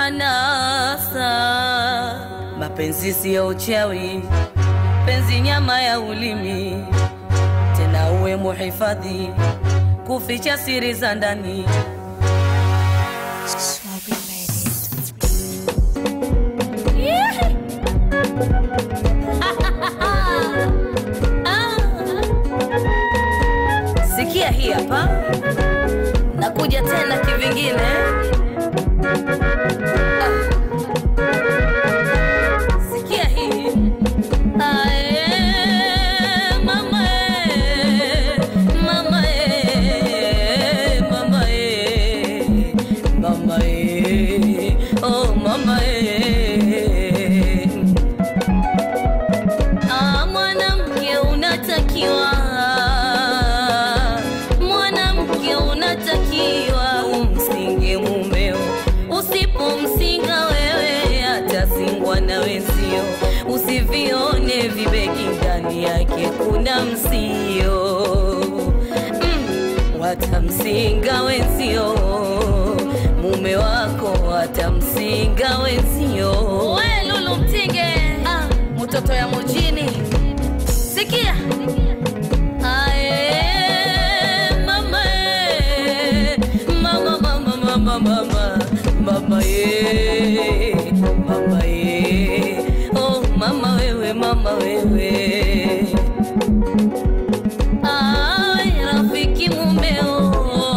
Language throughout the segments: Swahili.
anasa. Mapenzi sio uchawi, penzi nyama ya ulimi. Tena uwe muhifadhi, kuficha siri za ndani. Swabri made it. Sikia hii hapa, nakuja tena kivingine. Sikia hii. Mama mama mama mama oh mama mwanamke unatakiwa, mwanamke unatakiwa umsinge mumeo. Usipomsinga wewe atasingwa na wenzio. Usivione vibegi ndani yake kuna msio. Watamsinga wenzio, mume wako watamsinga wenzio. We Lulu Mtinge, mtoto ya mjini. Sikia. Mama mama mama mama mama mama mama oh mama wewe, mama wewe. Rafiki mumeo,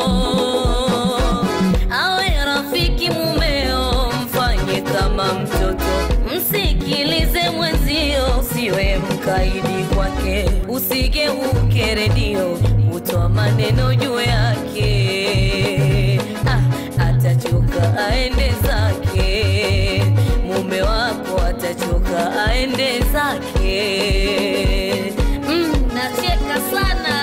awe rafiki mumeo, mfanye kama mtoto, msikilize mwenzio, siwe mkaidi kwake. Usigeuke redio, utoa maneno juu yake. Atachoka aende zake, mume wako atachoka aende zake. Nacheka sana.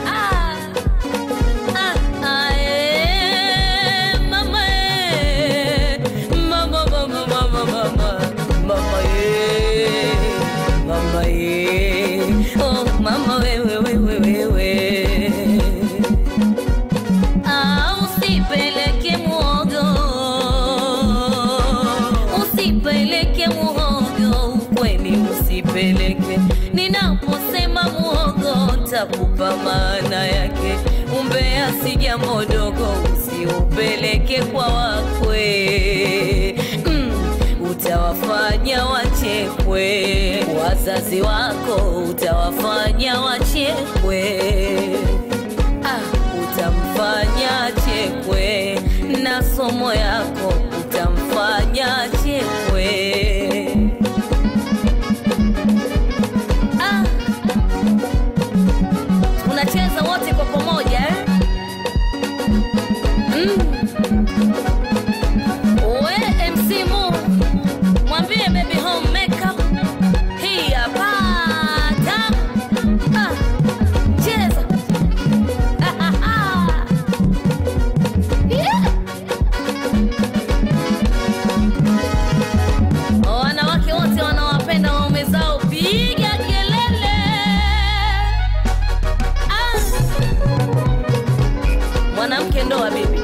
Mama wewe wewe wewe, usipeleke muogo, usipeleke muogo, ukweni usipeleke. Ninaposema muogo takupa maana yake. Umbea si jambo dogo, usiupeleke kwa wakwe. Utawafanya wachekwe, wazazi wako utawafanya wachekwe. Utamfanya chekwe, na somo yako utamfanya chekwe. Unacheza wote kwa pamoja We MC Mu, mwambie baby home makeup hii hapa tamu. Cheza. Wanawake wote wanawapenda waume zao, piga kelele. Mwanamke ndoa bibi,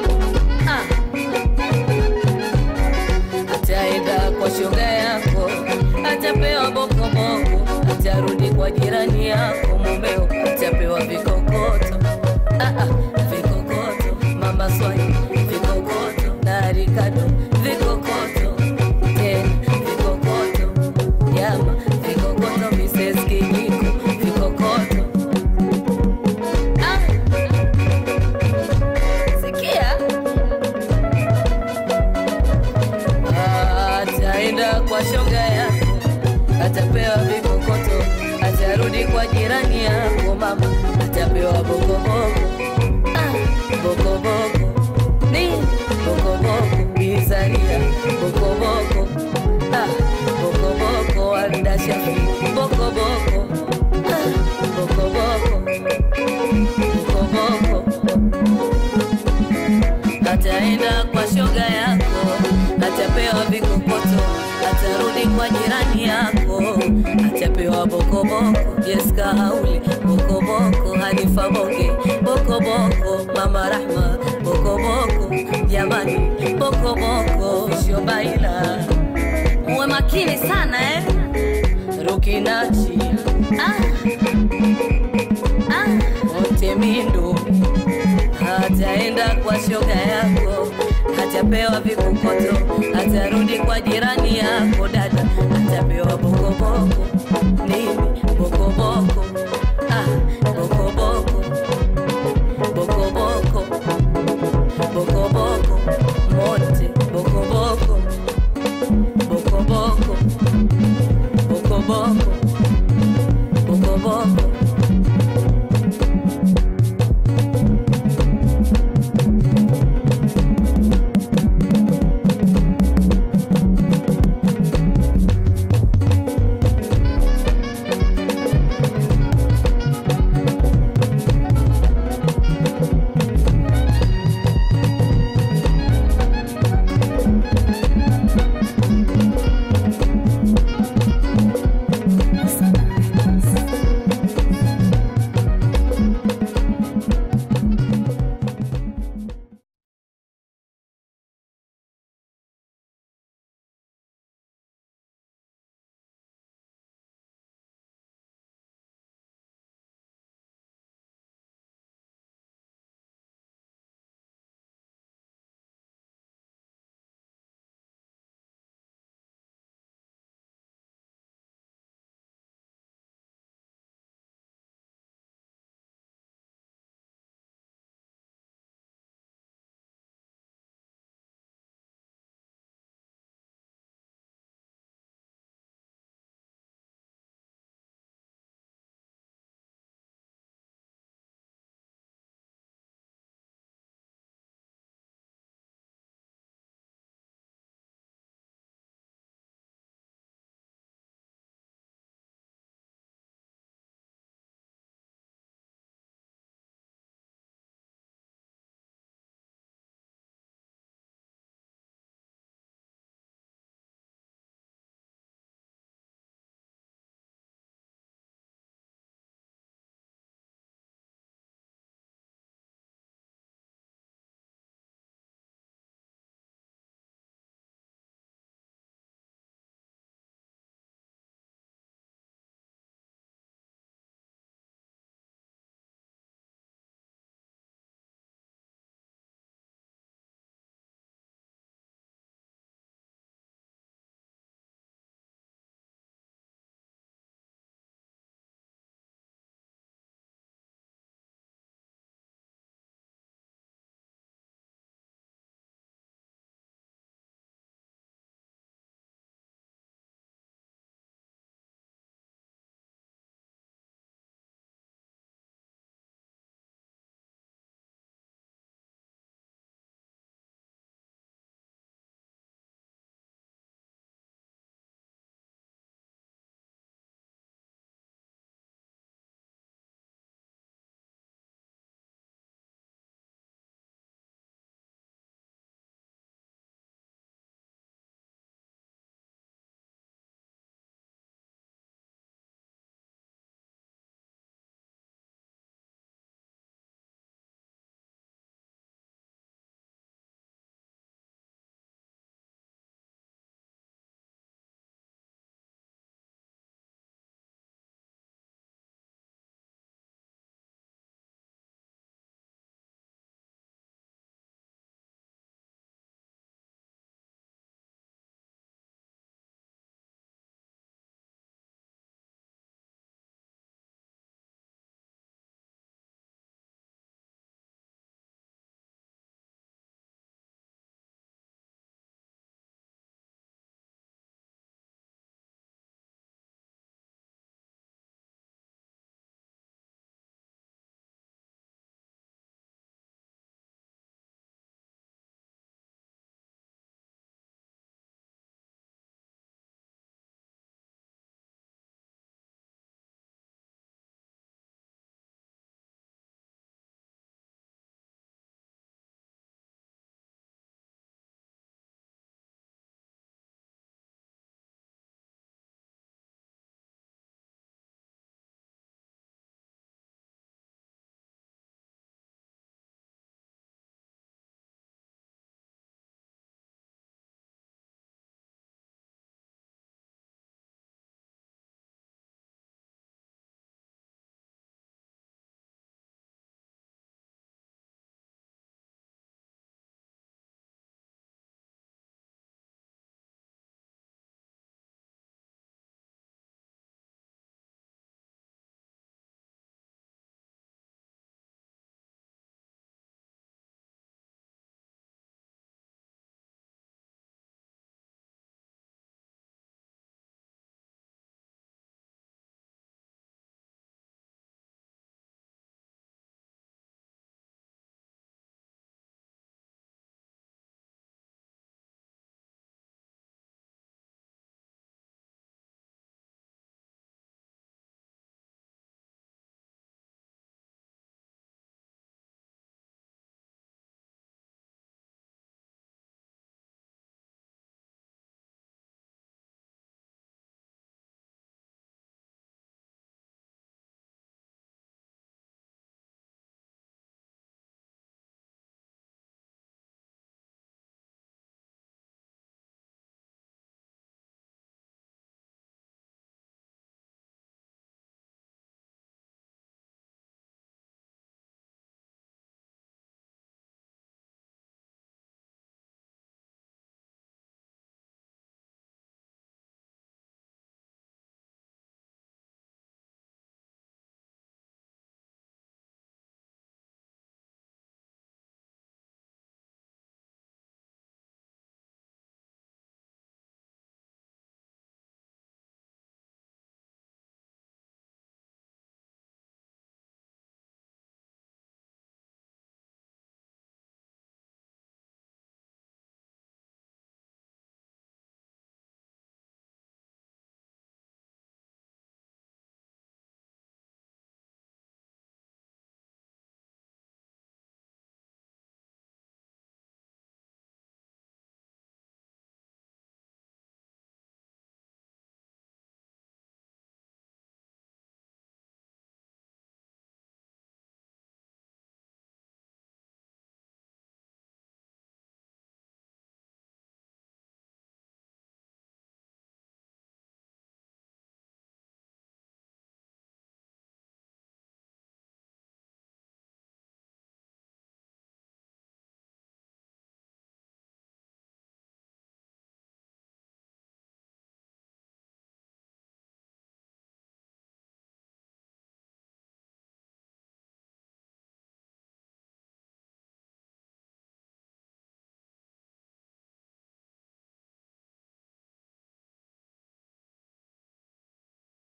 ataenda kwa shoga yako, atapewa bokoboko, atarudi kwa jirani yako, mumeo atapewa vikokoto. Vikokoto mama swai, vikokoto na rikado, vikokoto tena, vikokoto yama, vikokoto Mrs. Kijiko, vikokoto. Sikia. Ataenda kwa shoga yako, atapewa vikokoto, atarudi kwa jirani yako, mama atapewa bokoboko. Bokoboko ni bokoboko, Bizaria bokoboko. Bokoboko Alda Shafi, bokoboko. Bokoboko bokoboko. Ataenda kwa shoga yako, atapewa vikokoto, atarudi kwa jirani yako, atapewa bokoboko. Jessica Haule bokoboko, Hanifa Boke bokoboko, Mama Rahma bokoboko, jamani bokoboko. baila. Uwe makini sana Rukinachi Otemindo hataenda kwa shoga yako, hatapewa vikukoto, hatarudi kwa jirani yako dada, hatapewa bokoboko nini